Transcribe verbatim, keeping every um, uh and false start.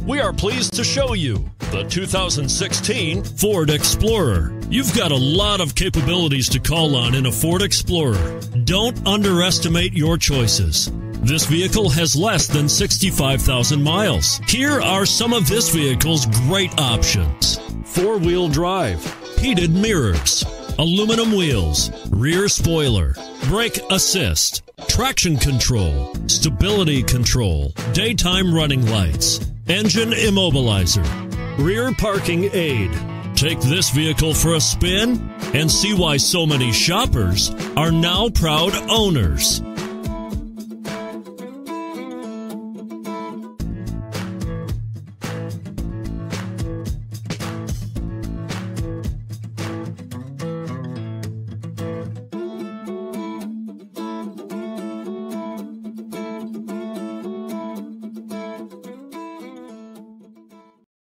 We are pleased to show you the two thousand sixteen Ford Explorer. You've got a lot of capabilities to call on in a Ford Explorer. Don't underestimate your choices. This vehicle has less than sixty-five thousand miles. Here are some of this vehicle's great options: four-wheel drive, heated mirrors, aluminum wheels, rear spoiler, brake assist, traction control, stability control, daytime running lights, engine immobilizer, rear parking aid. Take this vehicle for a spin and see why so many shoppers are now proud owners.